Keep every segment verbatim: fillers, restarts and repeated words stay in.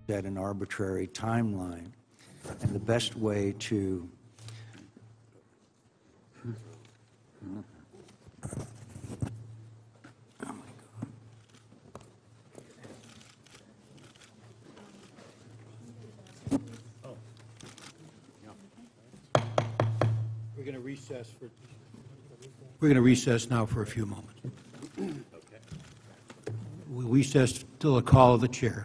at an arbitrary timeline. And the best way to We're going to recess for. We're going to recess now for a few moments. Okay. We recess till a call of the chair.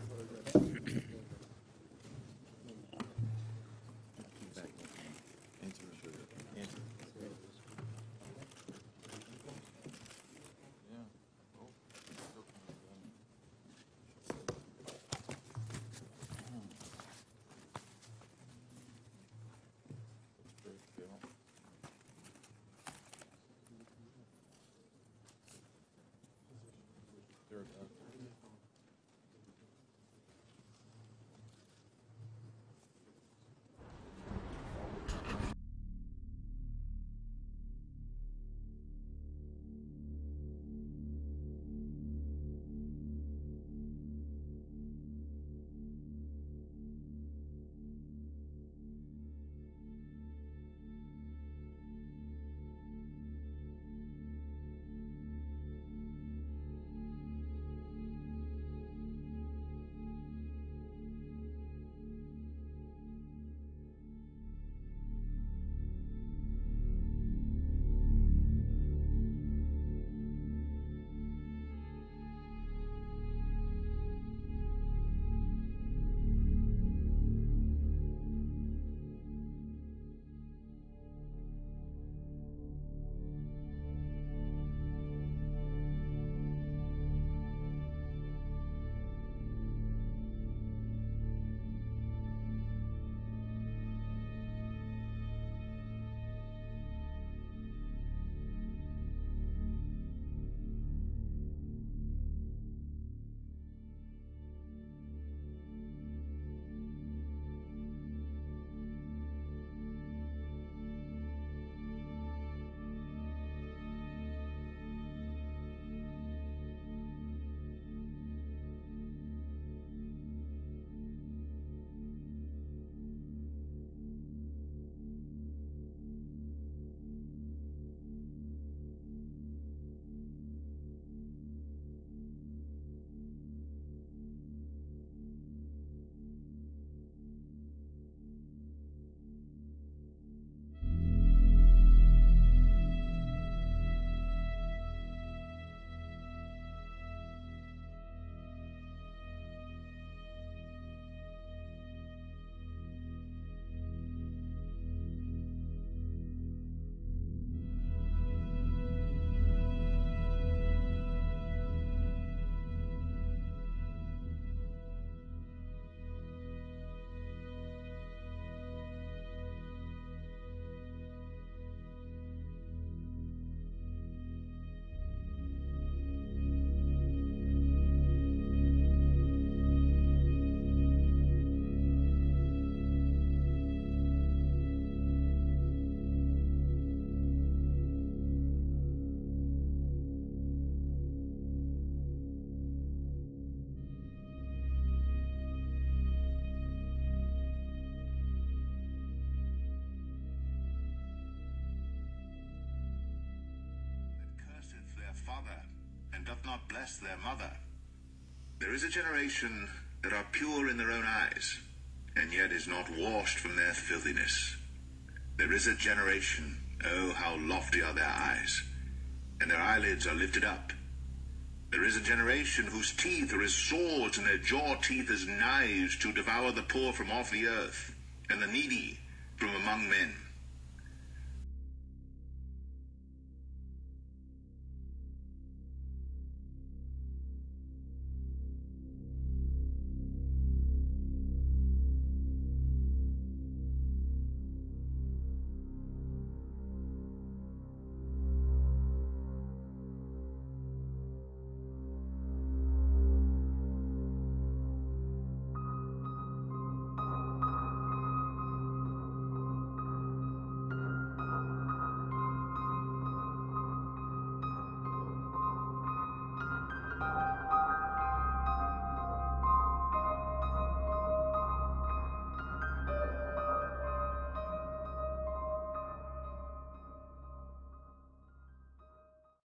father, and doth not bless their mother. There is a generation that are pure in their own eyes, and yet is not washed from their filthiness. There is a generation, oh, how lofty are their eyes, and their eyelids are lifted up. There is a generation whose teeth are as swords, and their jaw teeth as knives, to devour the poor from off the earth, and the needy from among men.